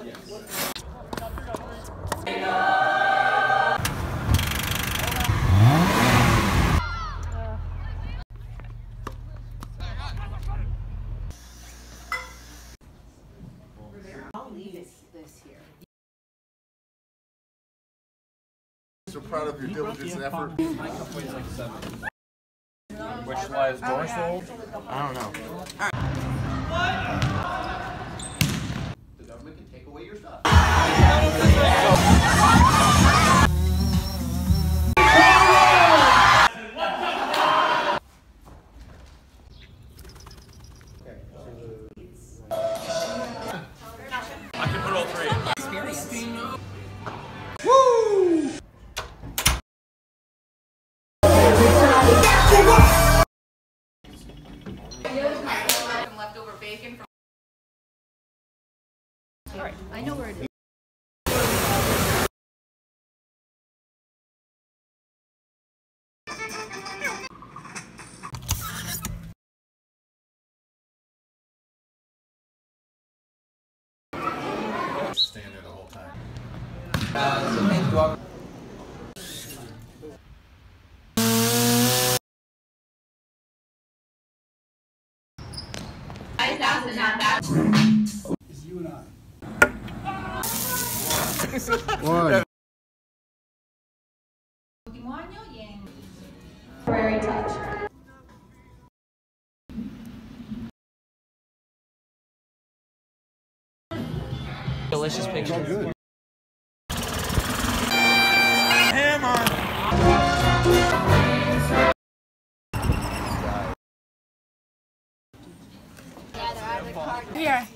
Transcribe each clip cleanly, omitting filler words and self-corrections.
I'll leave this here. So proud of your diligence and effort. Which lies dorsal? I don't know. The government can take away your stuff. I can put all three. Woo! Leftover bacon from. All right, I know where it is. Stand there the whole time. So thank you all. It's you and I. One. Very touch. Delicious picture. Good. Here.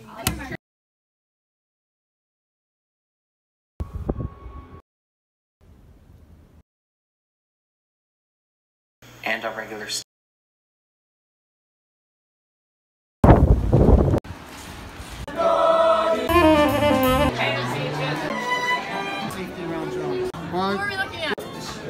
And our regular Safety around drones. What are we looking at?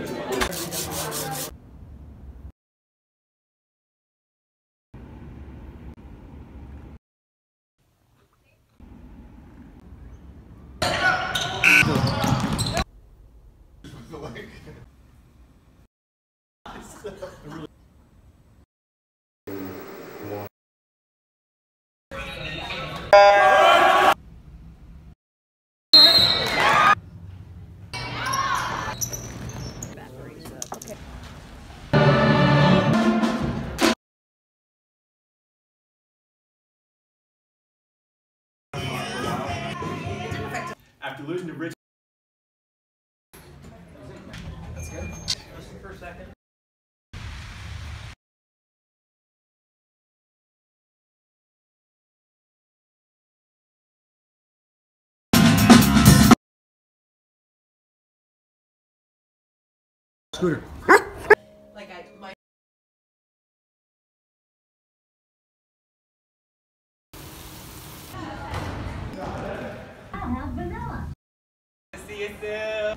After losing to Rich. That's good. For a second. Scooter. Like my. I'll have vanilla. See you soon.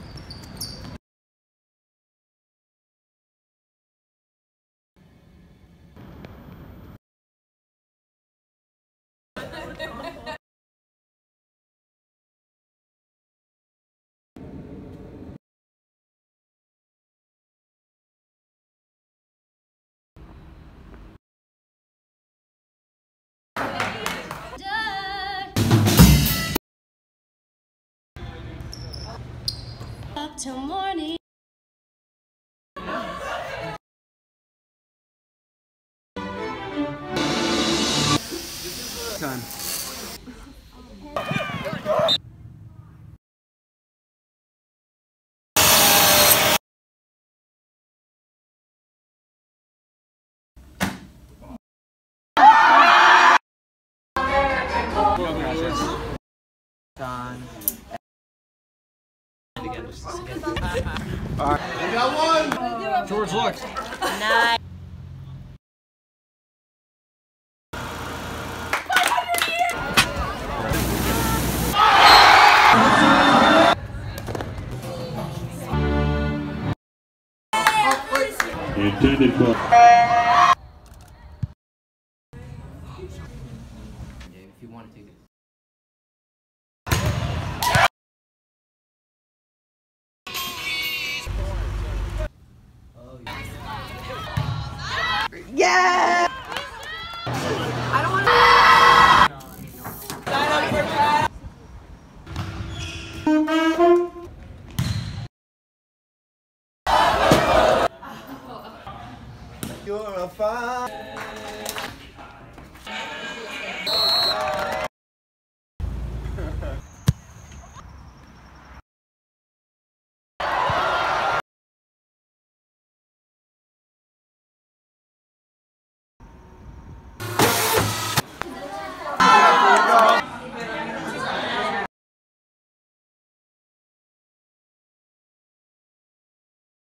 Up till morning. Time. John. Again, just All right. We got one. George, look. Nice. Intended for. If you want to take it. I don't want You're a fine.